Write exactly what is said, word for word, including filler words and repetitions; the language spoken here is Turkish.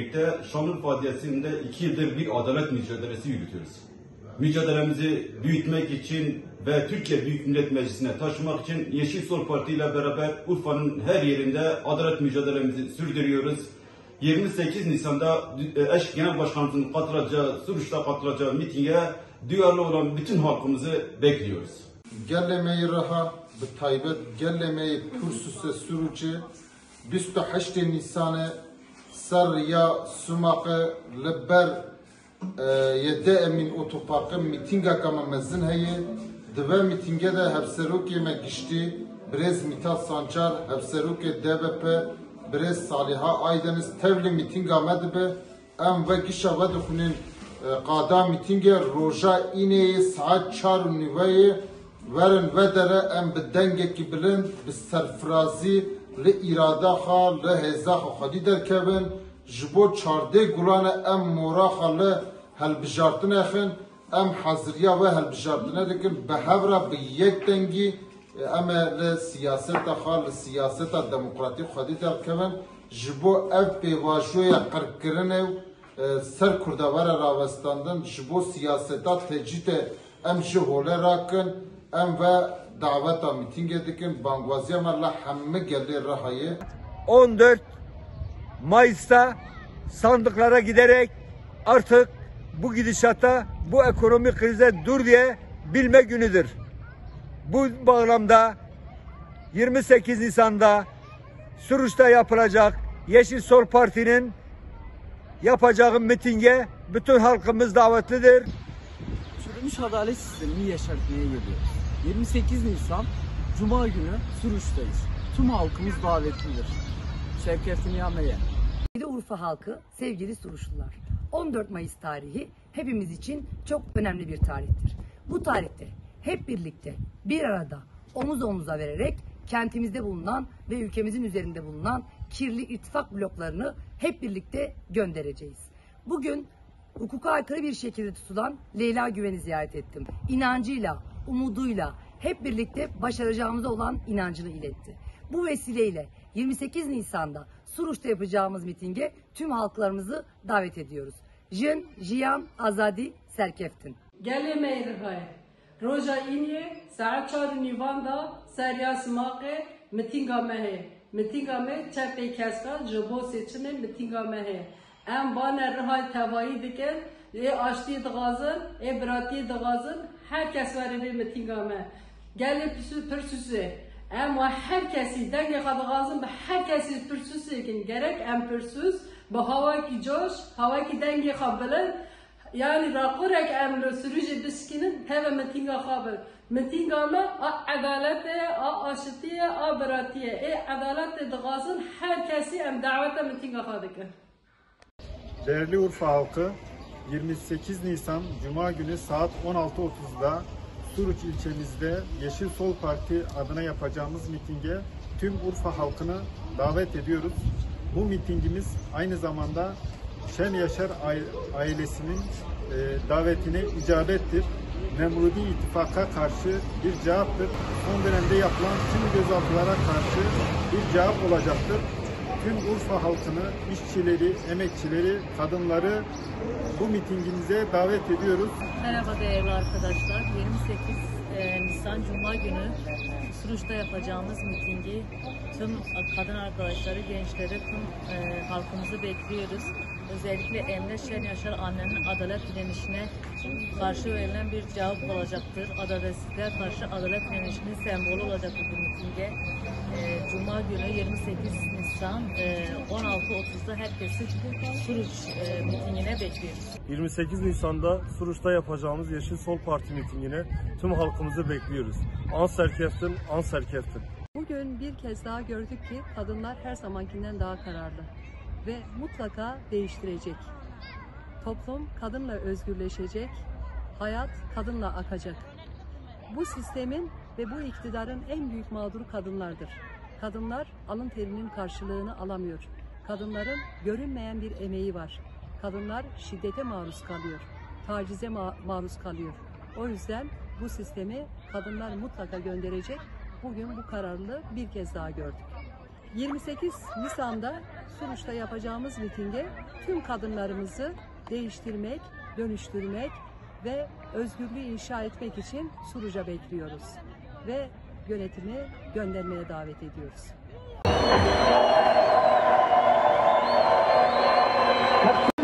birlikte Şanlıurfa Adliyesi'nde iki yıldır bir adalet mücadelesi yürütüyoruz. Mücadelemizi büyütmek için ve Türkiye Büyük Millet Meclisi'ne taşımak için Yeşil Sol Parti ile beraber Urfa'nın her yerinde adalet mücadelemizi sürdürüyoruz. yirmi sekiz Nisan'da eş genel başkanımızın katılacağı, Suruç'ta katılacağı mitinge duyarlı olan bütün halkımızı bekliyoruz. Gellemeyi raha, bi taybet gellemeyi pursuse Suruç'ı yirmi sekiz Nisan'ı ser ya sumakı leber yedi emin otoparkı mitinga kama mezin heye dve mitinge de hepseruki me gişti Brez Mithat Sancar hepseruki D B P Brez Saliha Aydeniz tevli mitinga medbe em ve gişa ve dukunin qada mitinge roja ineyi saat çar nüveyi verin ve dere em bi dengeki bilin bi serfrazi li irada xa li heza xa xadi derkevin jibo çarde gulane em mora xa li helbijartın exin em hazırya ve helbijartına dikin behevra bi yek dengi em li siyaseta xa li siyaseta demokratik xadi derkevin jibo ev pevajoya qirkirin ser kurdavara ravestandın jibo siyaseta tecide em ji hole rakin em ve daveta mitinge dikin bangwaziya merla hemme geldi rahayı. on dört Mayıs'ta sandıklara giderek artık bu gidişata, bu ekonomik krize dur diye bilme günüdür. Bu bağlamda yirmi sekiz Nisan'da Suruç'ta yapılacak Yeşil Sol Parti'nin yapacağı mitinge bütün halkımız davetlidir. Çürümüş adalet sistemini yaşatmaya geliyoruz. yirmi sekiz Nisan Cuma günü Suruç'tayız. Tüm halkımız davetlidir. Şevket Niyame'ye. Urfa halkı, sevgili Suruçlular, on dört Mayıs tarihi hepimiz için çok önemli bir tarihtir. Bu tarihte hep birlikte bir arada omuz omuza vererek kentimizde bulunan ve ülkemizin üzerinde bulunan kirli ittifak bloklarını hep birlikte göndereceğiz. Bugün hukuka aykırı bir şekilde tutulan Leyla Güven'i ziyaret ettim. İnancıyla, umuduyla hep birlikte başaracağımıza olan inancını iletti. Bu vesileyle yirmi sekiz Nisan'da Suruç'ta yapacağımız mitinge tüm halklarımızı davet ediyoruz. Jin, Jiyan, Azadi, Serkeftin. Geleme irhay. Roja inye, saat çar nivanda, serya smaqe, mitinga mehe. Mitinga me çepe keska, jabo seçime mitinga mehe. Em bana irhay tevayı diken, e açtı dağazın, e bırati dağazın, herkes var ede mitinga me. Gele püsü pürsüsü. Ama herkesi denge kadağazın, herkesi pürsüsü için gerek em pürsüs, bu hava ki coş, hava ki denge kabılın. Yani rakurek emri sürücü biskinin teve mitinga kabul. Mitinga me a adalete, a aşitiye, a bıratiye. E adalete dağazın herkesi em davete mitinga kadıkın. Değerli Urfa halkı, yirmi sekiz Nisan Cuma günü saat on altı otuzda Suruç ilçemizde Yeşil Sol Parti adına yapacağımız mitinge tüm Urfa halkını davet ediyoruz. Bu mitingimiz aynı zamanda Şen Yaşar ailesinin e, davetine icabettir. Nemrudi ittifaka karşı bir cevaptır. Son dönemde yapılan tüm gözaltılara karşı bir cevap olacaktır. Tüm Urfa halkını, işçileri, emekçileri, kadınları bu mitingimize davet ediyoruz. Merhaba değerli arkadaşlar. yirmi sekiz Nisan Cuma günü Suruç'ta yapacağımız mitingi tüm kadın arkadaşları, gençleri, tüm e, halkımızı bekliyoruz. Özellikle Emre Şen Yaşar annenin adalet direnişine karşı verilen bir cevap olacaktır. Adaletsizliğe karşı adalet direnişinin sembolü olacaktır bu mitinge. E, Cuma günü yirmi sekiz Nisan e, on altı otuzda herkesi Suruç e, mitingine bekliyoruz. yirmi sekiz Nisan'da Suruç'ta yapacağımız Yeşil Sol Parti mitingine tüm halkımızı bekliyoruz. Anserkeftin, Anserkeftin. Bugün bir kez daha gördük ki kadınlar her zamankinden daha kararlı ve mutlaka değiştirecek. Toplum kadınla özgürleşecek, hayat kadınla akacak. Bu sistemin ve bu iktidarın en büyük mağduru kadınlardır. Kadınlar alın terinin karşılığını alamıyor. Kadınların görünmeyen bir emeği var. Kadınlar şiddete maruz kalıyor, tacize ma maruz kalıyor. O yüzden bu sistemi kadınlar mutlaka gönderecek. Bugün bu kararlılığı bir kez daha gördük. yirmi sekiz Nisan'da Suruç'ta yapacağımız mitinge tüm kadınlarımızı değiştirmek, dönüştürmek ve özgürlüğü inşa etmek için Suruç'a bekliyoruz ve yönetimi göndermeye davet ediyoruz.